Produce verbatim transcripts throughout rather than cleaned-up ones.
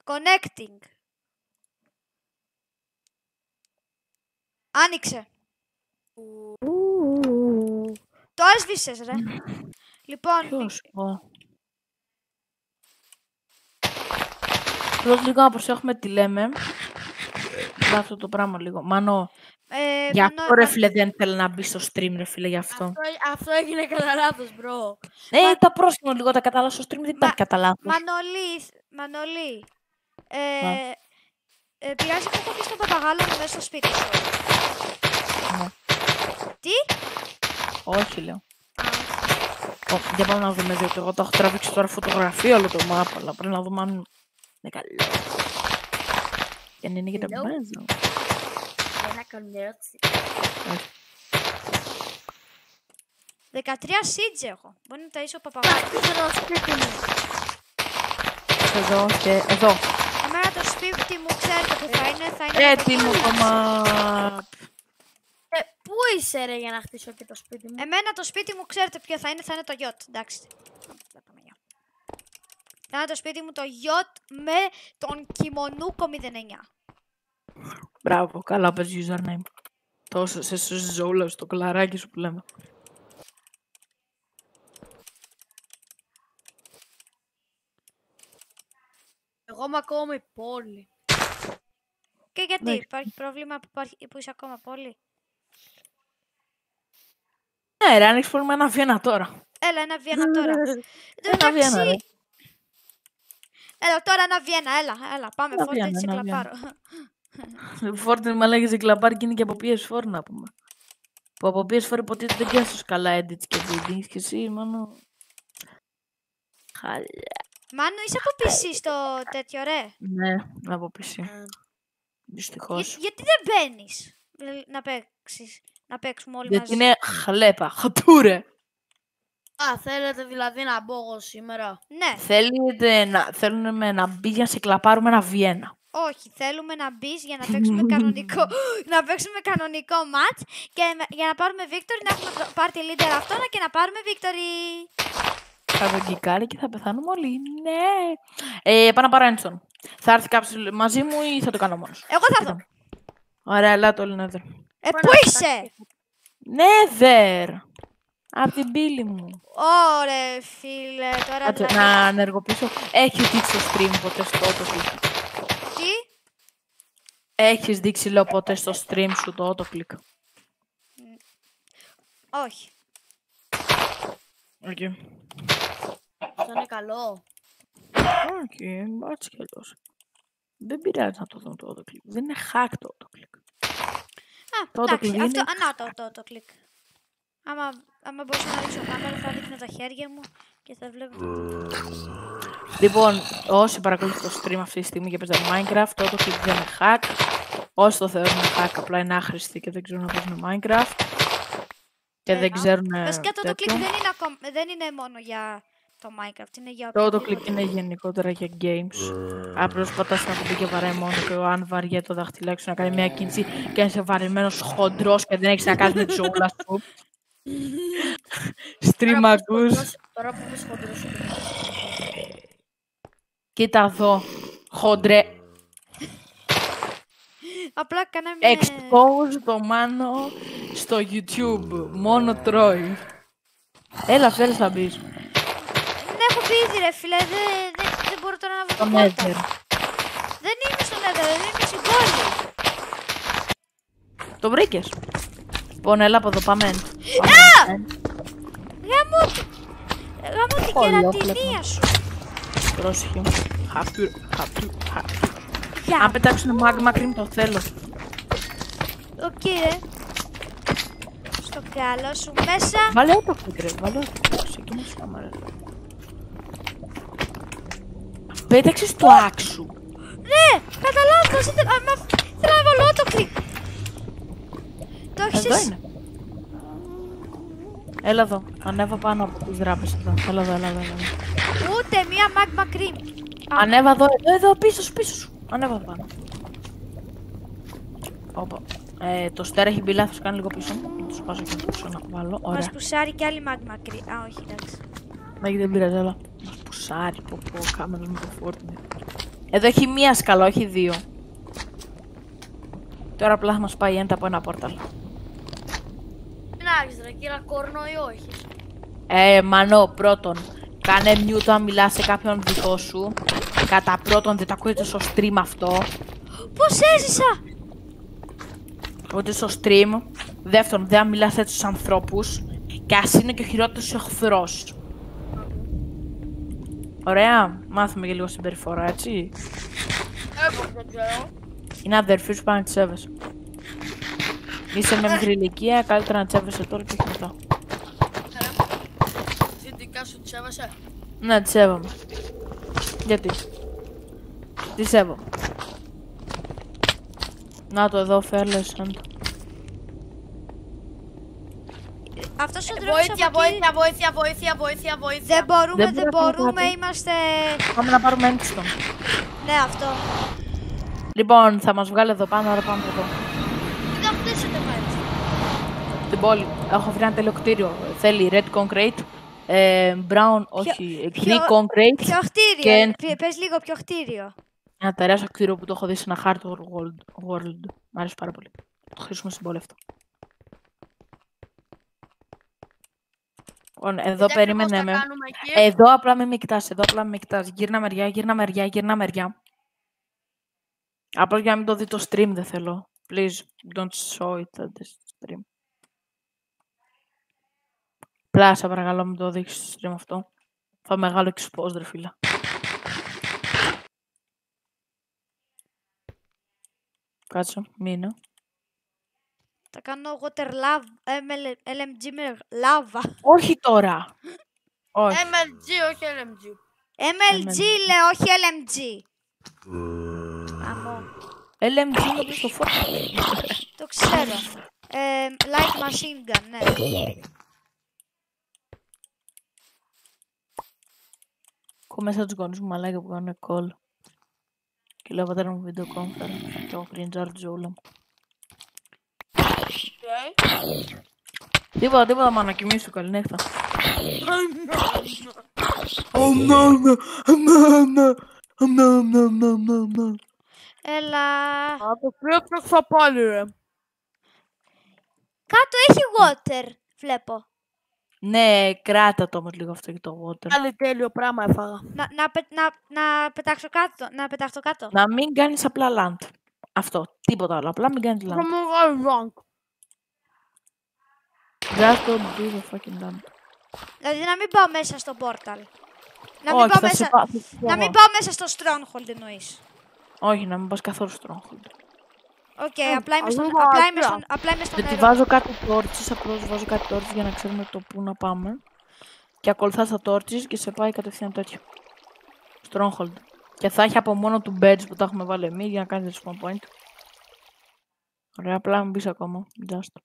Connecting. Άνοιξε. Το έσβησες, ρε. Λοιπόν... Ποιος, εγώ. Πρώτα λίγο να προσέχουμε τι λέμε. Για αυτό το πράγμα λίγο. Μάνο, Ε, γι' αυτό Μανώ, ρε μα... φίλε δεν θέλω να μπει στο stream ρε φίλε γι' αυτό. Αυτό, αυτό έγινε κατά λάθος, μπρο. Ε, Μα... τα πρόσφυγα λίγο τα κατά λάθος στο stream δεν υπάρχει Μα... κατά λάθος. Μανολή, Μανολή. Ε, ε, πειράζει που έχω πει στον παπαγάλο μου μέσα στο σπίτι σου. Ναι. Τι? Όχι λέω. Oh, για πάμε να δούμε διότι εγώ το έχω τραβήξει τώρα φωτογραφία όλο το μάπα, αλλά πρέπει να δούμε αν είναι καλό. Και αν είναι για τα μπέζα. Για να κάνω μια ερώτηση. δεκατρία σίτζ έχω. Μπορεί να τα είσαι ο παπαγάλος. Εδώ, σπίτι μου. Εδώ και εδώ. Εμένα το σπίτι μου ξέρετε που θα είναι, θα είναι... Έτοιμο το μάπ. Ε, πού είσαι ρε για να χτίσω και το σπίτι μου. Εμένα το σπίτι μου ξέρετε ποιο θα είναι, θα είναι το γιότ. Εντάξει. Θα είναι το σπίτι μου το γιότ με τον Κιμονούκο μηδέν εννιά. Μπράβο, καλά πες username. Τόσο σε σώζεις όλα στο κολαράκι σου που λέμε. Εγώ είμαι ακόμα η πόλη. Και γιατί, Ναι. υπάρχει πρόβλημα που, υπάρχει, που είσαι ακόμα πόλη. Ναι ρε, αν έχεις πρόβλημα ένα Βιέννα τώρα. Έλα, ένα Βιέννα τώρα. Ένα Βιέννα ρε. Έλα, τώρα ένα Βιέννα, έλα, έλα, πάμε, Ένα φόρτε Βιέννα, σε ένα κλαπάρω. Φόρτε με λέγες κλαπάρ και είναι και από πι ες φορ να πούμε. Που από πι ες φορ υποτίθεται δεν πιάσεις καλά edits και buildings και εσύ μόνο... Χαλιά. Μάνου, είσαι από πι σι στο τέτοιο, ρε. Ναι, από πι σι. Δυστυχώς. Για, γιατί δεν μπαίνεις να παίξεις, να παίξουμε όλοι Γιατί μαζί. είναι χλέπα, χατούρε. Α, θέλετε δηλαδή να μπω εγώ σήμερα. Ναι, Θέλετε να, θέλουν με να μπει για να σε κλαπάρουμε ένα Βιέννα. όχι, θέλουμε να μπει για να παίξουμε κανονικό, να παίξουμε κανονικό match και με- για να πάρουμε victory, να έχουμε πάρει τη leader αυτόνα και να πάρουμε victory. Θα τον κικάρει και θα πεθάνουμε όλοι. Ναι. Ε, πάω να πάρω Ένστον. Θα έρθει κάποιος μαζί μου ή θα το κάνω μόνος. Εγώ θα έρθω. Ωραία, έλα το Nether. Ε, πού είσαι? Nether! Απ' την πύλη μου. Ωρε φίλε, τώρα Κάτσε, δηλαδή... να ενεργοποιήσω. Έχεις δείξει στο stream ποτέ στο autoclick. Τι? Έχεις δείξει λέω ποτέ στο stream σου το autoclick. Όχι. Οκ. Αυτό είναι καλό. Οκ, έτσι κι αλλιώς. Δεν πειράζει να το δω το autoclick. Δεν είναι hack το autoclick. Α, Το εντάξει, autoclick αυτό, είναι- α, να το, το, το κλικ. Άμα, άμα μπορούσα να ρίξω κάμερα θα δείχνω τα χέρια μου και θα βλέπω... Λοιπόν, όσοι παρακολουθούν το stream αυτή τη στιγμή και παίζουν Minecraft, το autoclick δεν είναι hack. Όσοι το θεωρούν hack, απλά είναι άχρηστοι και δεν ξέρουν να παίζουν Minecraft. Και Ε, δεν ξέρουν. Βασικά το τέτοιο. autoclick δεν είναι, ακόμα, δεν είναι μόνο για το Minecraft, είναι για Το οποιοδήποτε. autoclick είναι γενικότερα για games. Απλώς πατάς να κουμπί και βαράει μόνο και αν βαριέται το δαχτυλάκι σου να κάνει μια κίνηση και είσαι βαρεμένος χοντρός και δεν έχεις να κάνεις με τη ζώουλα σου. Stream ακούς. Τώρα που είσαι χοντρός. Κοίτα εδώ. Χοντρέ. Απλά κάναμε... Expose το Μάνο στο YouTube. Μόνο τρώει. Έλα, θέλεις να μπεις. Δεν έχω πει ήδη ρε φίλε, δεν, δεν, δεν μπορώ τώρα να βρω Το την πόρτα. Nether. Δεν είμαι στο Nether, δεν είμαι στην πόλη. Το βρήκες. Λοιπόν, έλα από εδώ, πάμε. Α! Γαμώ, τη- γαμώ την Ολόκληρο. κερατινία σου. Πρόσεχε. Χαπτου, χαπτου, χαπτου. Γεια. Αν πετάξουν magma cream το θέλω. Οκ ρε. Στο καλό σου μέσα. Βάλε το κλικ, ρε. Βάλε το. Ξεκινήσω άμα, ρε. Πέταξες το άξου. Ναι, κατά λάθος, ήθελα άμα- ήθελα να βάλω το κλικ. Το έχεις Εδώ εσύ. είναι. Έλα εδώ. Ανέβα πάνω από τις δράπες εδώ. Έλα εδώ, έλα εδώ. Έλα εδώ. Ούτε μία magma cream. Ανέβα εδώ, εδώ, εδώ, πίσω σου, πίσω σου. Ανέβα εδώ πάνω. Όπα. Ε, το στέρα έχει μπει λάθος, κάνει λίγο πίσω. Να το σπάσω και να το ξαναβάλω. Ωραία. Μας πουσάρει κι άλλη magma cream. Α, όχι, εντάξει. Μέγι δεν πειράζει, έλα. Μας πουσάρει, πω πω, κάμερα με το Fortnite. Εδώ έχει μία σκαλά, όχι δύο. Τώρα απλά θα μας πάει έντα από ένα πόρταλ. Τι να έχεις ρε, κύρα κόρνο ή όχι. Ε, Μανώ, πρώτον, κάνε mute όταν μιλάς σε κάποιον δικό σου. Κατά πρώτον, δεν τα ακούγεται στο stream αυτό. Πώς έζησα! Ούτε στο stream. Δεύτερον, δεν μιλάς έτσι στους ανθρώπους. Και ας είναι και ο χειρότερος εχθρός. Ωραία, μάθουμε και λίγο συμπεριφορά, έτσι. Εγώ δεν ξέρω. Είναι αδερφή σου, πάνε να τη σέβεσαι. Είσαι με μικρή ηλικία, καλύτερα να τη σέβεσαι τώρα και όχι μετά. Εσύ δικά σου τις έβασε. Ναι, τη σέβομαι. Γιατί? Τη σέβομαι. Να το εδώ, φέρλες. Αυτός ο τρόπος Βοήθεια, από εκεί... βοήθεια, βοήθεια, βοήθεια, βοήθεια, βοήθεια. Δεν μπορούμε, Δεν δεν μπορούμε, μπορούμε, κάτι. είμαστε... Πάμε να πάρουμε έγκυστον. Ναι, αυτό. Λοιπόν, θα μας βγάλει εδώ πάνω, άρα πάμε εδώ. Τι θα χτίσετε πάλι. Την πόλη. Έχω βρει ένα τέλειο κτίριο. Θέλει red concrete, ε, brown, όχι, ποιο- green concrete. Ποιο κτίριο, Και- Πε- πες λίγο ποιο κτίριο. Ένα τεράστιο κτίριο που το έχω δει σε ένα χάρτη world. world. Μ' αρέσει πάρα πολύ. Το χρήσουμε στην πόλη αυτό. Λοιπόν, εδώ Τι περίμενε ακριβώς με. θα κάνουμε εκεί. Εδώ απλά μην με κοιτάς, εδώ απλά μην με κοιτάς. Γύρνα μεριά, γύρνα μεριά, γύρνα μεριά. Απλά για να μην το δει το stream δεν θέλω. Please, don't show it at the stream. Πλάσα, παρακαλώ, μην το δείξεις στο stream αυτό. Θα μεγάλο expose, ρε φίλα. Κάτσε, μείνε. Θα κάνω water lava, ελ εμ τζι με λάβα. Όχι τώρα! Όχι. εμ ελ τζι, όχι ελ εμ τζι. εμ ελ τζι λέω, όχι ελ εμ τζι. Αμώ. ελ εμ τζι είναι προς το φως. Το ξέρω. Ε, light machine gun, ναι. Έχω μέσα τους γονείς μου μαλάκια που κάνουν call. Και λέω πατέρα μου video conference. Και έχω κριντζάρει τη ζούλα μου. Τίποτα, τίποτα, μάνα, κοιμήσου, καλή νύχτα. Έλα. Α, το κρύο πάλι ρε. Κάτω έχει water, βλέπω. Ναι, κράτα το όμως λίγο αυτό και το water. Πάλι τέλειο πράγμα έφαγα. Να, να, πε- να, να πετάξω κάτω, να πεταχτώ κάτω. Να μην κάνεις απλά land. Αυτό, τίποτα άλλο, απλά μην κάνεις Θα land. μου βγάλει rank. Just don't do the fucking land. Δηλαδή να μην πάω μέσα στο portal. Να μην, Όχι, πάω θα σε μέσα... πά- θα σε να μην πάω. πάω μέσα στο stronghold εννοείς. Όχι, να μην πας καθόλου stronghold. Οκ, απλά είμαι στον, αλλού απλά είμαι βάζω. στον, απλά είμαι στο Γιατί νερό. βάζω κάτι torches, απλώς βάζω κάτι torches για να ξέρουμε το πού να πάμε. Και ακολουθάς τα torches και σε πάει κατευθείαν τέτοιο. Stronghold. Και θα έχει από μόνο του beds που τα έχουμε βάλει εμείς για να κάνεις spawn point. Ωραία, απλά μην μπεις ακόμα. Just.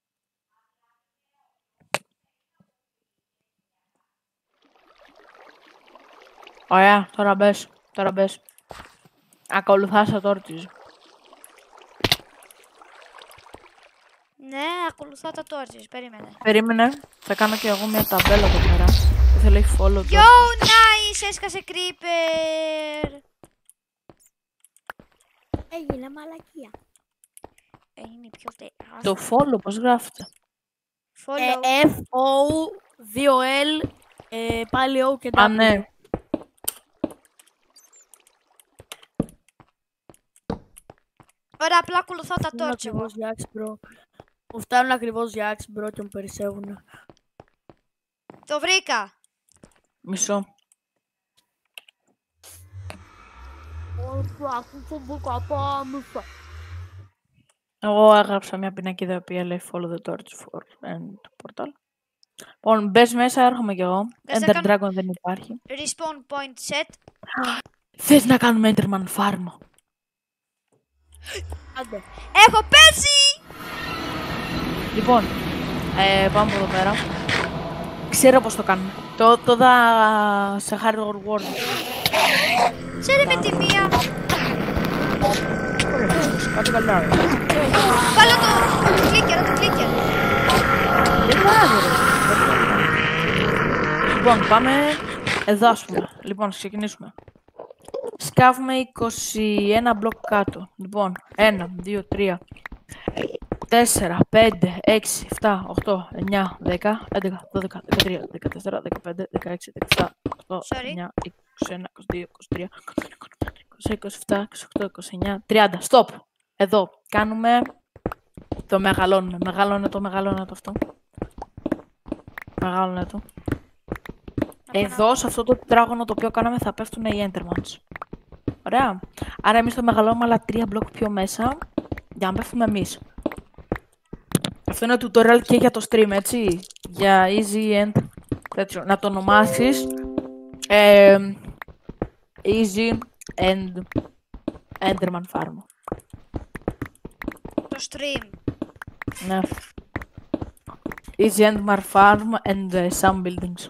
Ωραία, τώρα μπες. Τώρα μπες. Ακολουθάς τα torches. Ναι, ακολουθώ τα torches, περίμενε. Περίμενε, θα κάνω και εγώ μια ταμπέλα εδώ πέρα. Δεν θέλω έχει follow Yo, torches. nice, έσκασε creeper. Έγινε μαλακία. Είναι πιο τε... Το follow πώς γράφεται? Follow. F, O, δύο L, ε, πάλι O και W. Α, ναι. Ωραία, απλά ακολουθώ τα Φτάνουν torch εγώ. ακριβώς για Axe, bro. Μου φτάνουν ακριβώς για Axe, bro, και μου περισσεύουν. Το βρήκα. Μισό. Εγώ έγραψα μια πινακίδα που λέει follow the torch for end portal. Λοιπόν, μπες μέσα, έρχομαι κι εγώ. Δεν σε Ender κάνω- Dragon δεν υπάρχει. Respawn point set. Θες να κάνουμε Enderman farm? Άντε. Έχω πέσει! Λοιπόν, ε, πάμε από εδώ πέρα. Ξέρω πώς το κάνουμε. Το, το δα σε hardcore world. Ξέρε με τη μία. Κάτι καλά, ρε. Βάλω το κλίκερ, το κλίκερ. Δεν βάζει, ρε. Λοιπόν, πάμε εδώ, ας πούμε. Λοιπόν, ξεκινήσουμε. σκάβουμε είκοσι ένα μπλοκ κάτω. Λοιπόν, ένα, δύο, τρία, τέσσερα, πέντε, έξι, επτά, οκτώ, εννιά, δέκα, έντεκα, δώδεκα, δεκατρία, δεκατέσσερα, δεκαπέντε, δεκαέξι, δεκαεπτά, είκοσι, εννιά, είκοσι ένα, είκοσι δύο, είκοσι τρία, είκοσι, είκοσι επτά, είκοσι οκτώ, είκοσι εννιά, τριάντα. Stop! Εδώ κάνουμε... Το μεγαλώνουμε. Μεγαλώνε το, μεγαλώνε το αυτό. Μεγαλώνε το. Εδώ, σε αυτό το τετράγωνο το οποίο κάναμε, θα πέφτουν οι endermans. Ωραία. Άρα εμείς το μεγαλώνουμε άλλα τρία μπλοκ πιο μέσα, για να πέφτουμε εμείς. Αυτό είναι tutorial και για το stream, έτσι. Για easy and... τέτοιο. Να το ονομάσεις... Ε, easy and... enderman farm. Το stream. Ναι. Easy enderman farm and uh, some buildings.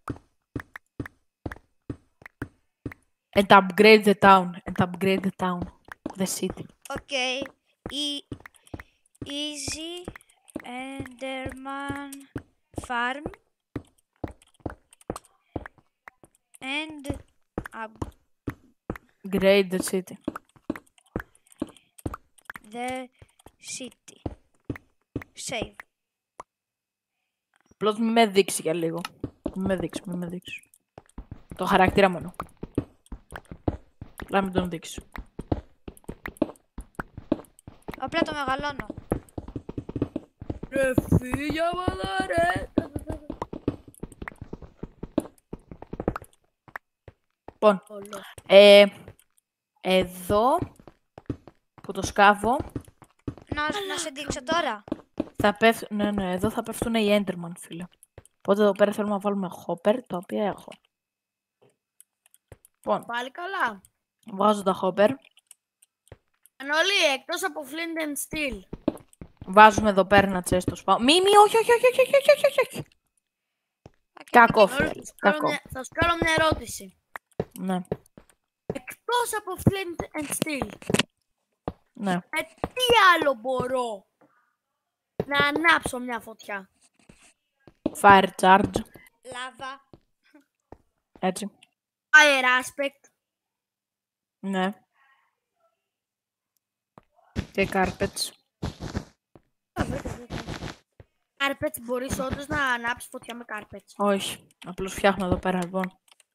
And upgrade the town. And upgrade the town. The city. Okay. E easy enderman farm and Upgrade the city. The city. Save. Απλώς μη με δείξει για λίγο. Μη με δείξει, μη με δείξει. Το χαρακτήρα μόνο. Απλά μην τον δείξει. Απλά το μεγαλώνω. Ρε φύγε από εδώ ρε. Λοιπόν, ε, εδώ που το σκάβω Να, να σε δείξω τώρα. θα πέφτουν, ναι, ναι, εδώ θα πέφτουν οι enderman, φίλε. Οπότε εδώ πέρα θέλουμε να βάλουμε hopper, τα οποία έχω. Λοιπόν, Πάλι καλά. βάζω τα hopper. Ανολή, εκτός από flint and steel. Βάζουμε εδώ πέρα ένα chest στο σπάω. Μη, μη, όχι, όχι, όχι, όχι, όχι, όχι, όχι, όχι. Κακό, φίλε, Ανολή, θα σου κάνω κακό. μια- θα σου κάνω μια ερώτηση. Ναι, Εκτός από flint and steel, ναι. με τι άλλο μπορώ να ανάψω μια φωτιά? Fire charge, Λάβα. έτσι. Fire aspect. Ναι. Και carpets. Carpets, μπορείς όντως να ανάψεις φωτιά με carpets? Όχι, απλώς φτιάχνω εδώ πέρα, λοιπόν.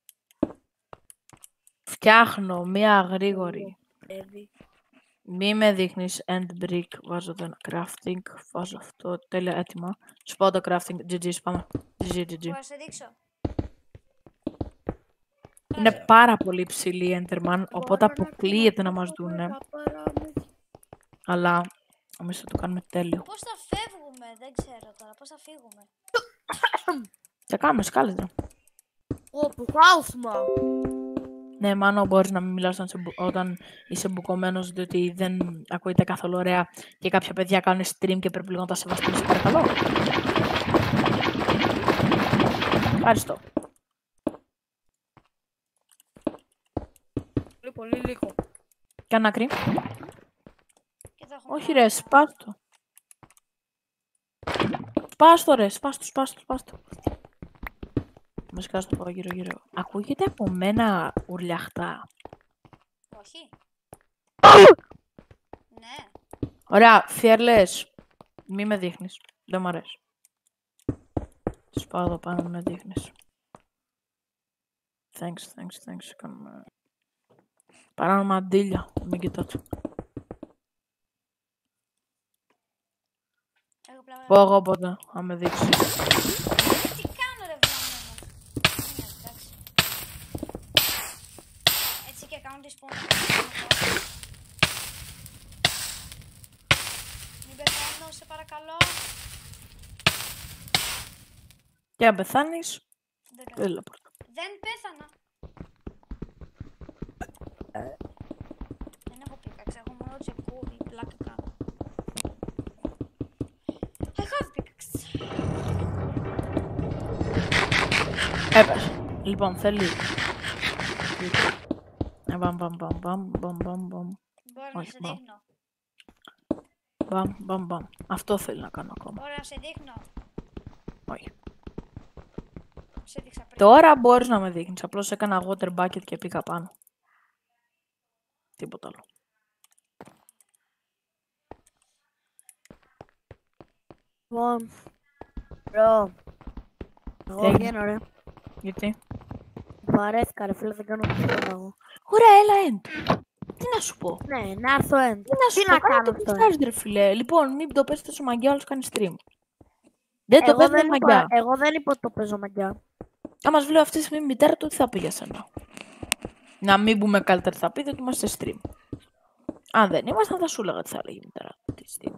Φτιάχνω μία γρήγορη. Παιδί. Μη με δείχνεις end brick, βάζω το ένα crafting, βάζω αυτό, τέλεια, έτοιμα. Σου πάω το crafting, τζι τζι, πάμε. τζι τζι, τζι τζι. Μπορώ να σε δείξω. Είναι πάρα πολύ ψηλή η enderman, οπότε αποκλείεται να μας δούνε. Αλλά εμείς θα το κάνουμε τέλειο. Πώς θα φεύγουμε, δεν ξέρω τώρα. Πώς θα φύγουμε. Θα κάνουμε σκάλετρα. Όπου χάουσμα. Ναι, Μάνο, μπορείς να μην μιλάς όταν, σε μπου- όταν είσαι μπουκωμένος, διότι δεν ακούγεται καθόλου ωραία και κάποια παιδιά κάνουν stream και πρέπει λίγο να τα σεβαστείς, παρακαλώ. Ευχαριστώ. Πολύ πολύ λίγο. Κάνε άκρη. Και θα έχουμε Όχι ρε, σπάστο. Σπάστο ρε, σπάστο, σπάστο, σπάστο. Βασικά στο πάω γύρω γύρω. Ακούγεται από μένα ουρλιαχτά. Όχι. Ναι. Ωραία, fearless. Μη με δείχνεις. Δεν μ' αρέσει. Σπάω εδώ πάνω, με δείχνεις. Thanks, thanks, thanks. Κάνουμε... Παράνομα αντίλια. Μην κοιτάτε. Εγώ πλάκα. Πω εγώ ποτέ, αν με δείξει. Τι κάνω ρε βλάμενο. Ναι, εντάξει. Έτσι και κάνω τη σπούνα. Μην πεθάνω, σε παρακαλώ. Και αν πεθάνεις, Δεν κάνω. έλα πρώτα. Δεν πέθανα. Δεν έχω πίκαξε, έχω μόνο τσεκού ή πλάκα κάνω. I have pickaxe. Έπεσε. Λοιπόν, θέλει. Ε, Μπαμ, μπαμ, μπαμ, μπαμ, μπαμ, μπαμ, μπαμ. Μπορώ να Όχι, σε μπαμ. δείχνω. Μπαμ, μπαμ, μπαμ. Αυτό θέλει να κάνω ακόμα. Μπορώ να σε δείχνω. Όχι. Σε δείξα πριν. Τώρα μπορείς να με δείχνεις. Απλώς έκανα water bucket και πήγα πάνω. Τίποτα άλλο. Λοιπόν, μπρο, εγώ Τι έγινε? βγαίνω ρε. Γιατί? Βαρέθηκα ρε φίλε, δεν κάνω τίποτα εγώ. Ωραία, έλα end. Τι να σου πω. Ναι, να έρθω end. Τι να σου Τι πω, να κάνω κάνω το αυτό. γουστάρεις, ρε φίλε. Λοιπόν, μην το πες τόσο μαγιά, όλος κάνει stream. Δεν το Εγώ πες με δεν, είπα, μαγιά. εγώ δεν είπα ότι το παίζω μαγιά. Άμα σου λέω αυτή τη στιγμή η μητέρα του, τι θα πει για σένα. Να μην πούμε καλύτερα θα πει, δεν είμαστε stream. Αν δεν ήμασταν, θα σου έλεγα τι θα έλεγε η μητέρα του αυτή τη στιγμή.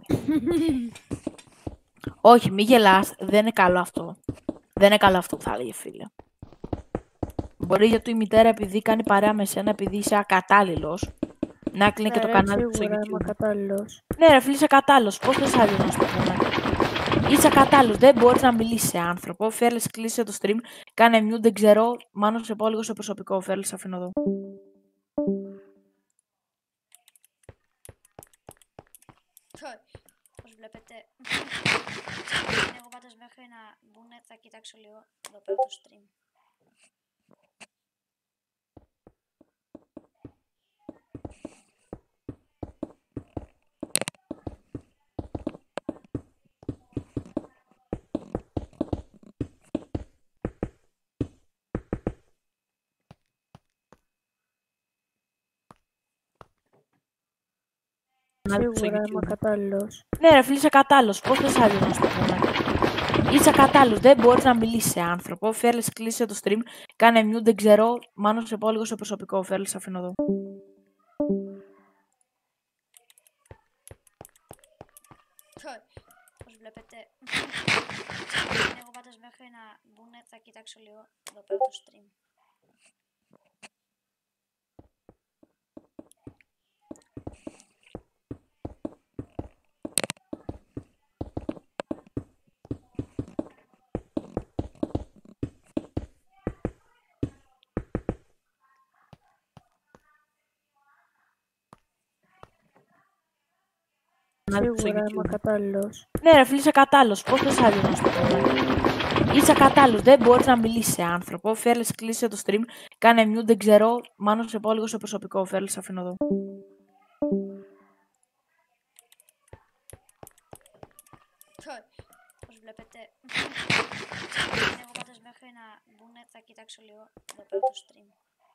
Όχι, μη γελάς, δεν είναι καλό αυτό. Δεν είναι καλό αυτό που θα έλεγε, φίλε. Μπορεί γιατί η μητέρα, επειδή κάνει παρέα με σένα, επειδή είσαι ακατάλληλος, να κλείνει και Ναι, το ρε, κανάλι του στο σίγουρα είμαι YouTube. κατάλληλος. Ναι, ρε φίλε, είσαι ακατάλληλος. Πώς θες άλλο να σου το πούμε. Είσαι ακατάλληλος. Δεν μπορείς να μιλήσεις σε άνθρωπο. Φέρλες, κλείσε το stream. Κάνε mute, δεν ξέρω. Μάλλον σε πάω λίγο στο προσωπικό. Φέρλες, αφήνω εδώ. Όπως βλέπετε, εγώ πάντως μέχρι να μπουν θα κοιτάξω λίγο εδώ πέρα το stream. Σίγουρα είμαι κατάλληλος. Ναι, ρε φίλε, είσαι κατάλληλος. Πώς θες άλλο να σου το πούμε. Είσαι ακατάλληλος. Δεν μπορείς να μιλήσεις σε άνθρωπο. Φέρλες, κλείσε το stream. Κάνε mute, δεν ξέρω. Μάλλον σε πάω λίγο στο προσωπικό. Φέρλες, αφήνω εδώ. Όπως βλέπετε, εγώ πάντως μέχρι να μπουν θα κοιτάξω λίγο εδώ πέρα το stream. Σίγουρα είμαι κατάλληλος. Ναι, ρε φίλε, είσαι κατάλληλος. Πώς θες άλλο να σου το πούμε. Είσαι ακατάλληλος. Δεν μπορείς να μιλήσεις σε άνθρωπο. Φέρλες, κλείσε το stream. Κάνε mute, δεν ξέρω. Μάλλον σε πάω λίγο στο προσωπικό. Φέρλες, αφήνω εδώ. Όπως βλέπετε, εγώ πάντως μέχρι να μπουν θα κοιτάξω λίγο εδώ πέρα το stream.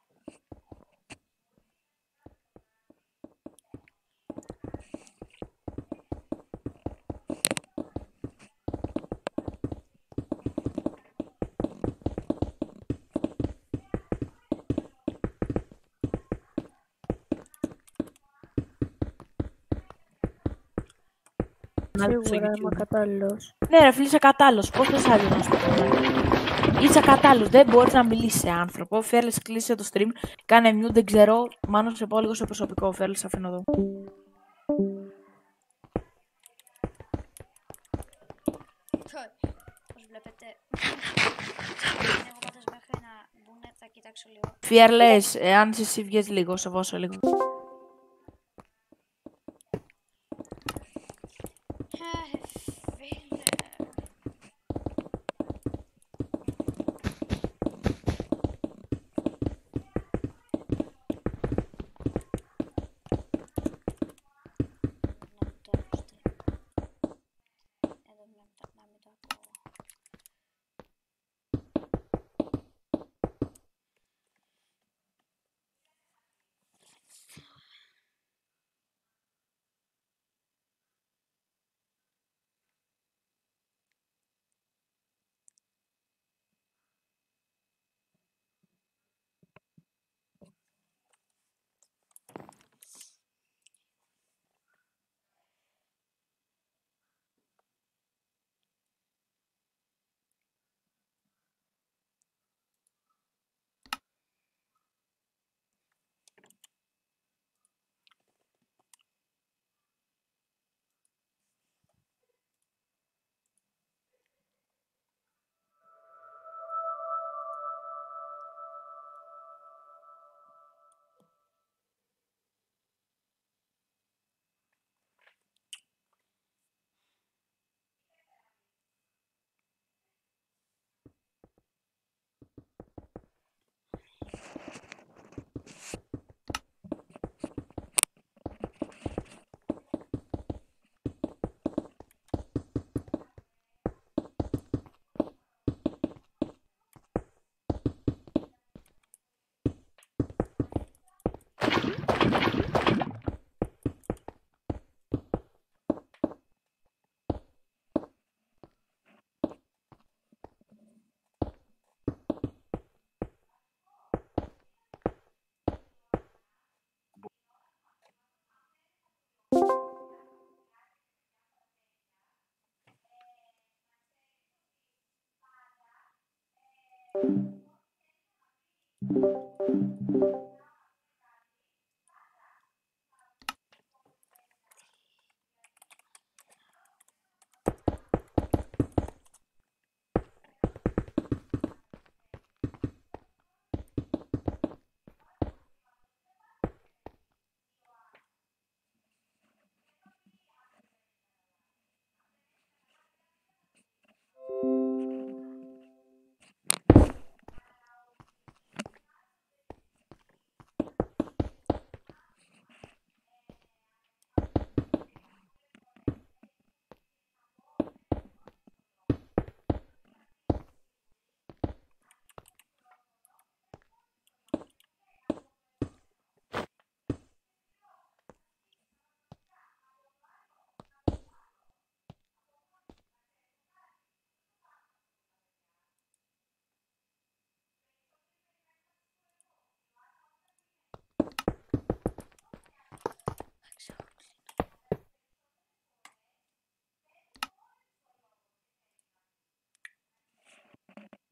Σίγουρα είμαι κατάλληλος. Ναι, ρε φίλε, είσαι κατάλληλος. Πώς θες άλλο να σου το πούμε. Είσαι ακατάλληλος. Δεν μπορείς να μιλήσεις σε άνθρωπο. Φέρλες, κλείσε το stream. Κάνε mute, δεν ξέρω. Μάλλον σε πάω λίγο στο προσωπικό. Φέρλες, αφήνω εδώ. Όπως βλέπετε, εγώ πάντως μέχρι να μπουν θα κοιτάξω λίγο. Fearless, εάν είσαι εσύ βγες λίγο, σε βώσω λίγο.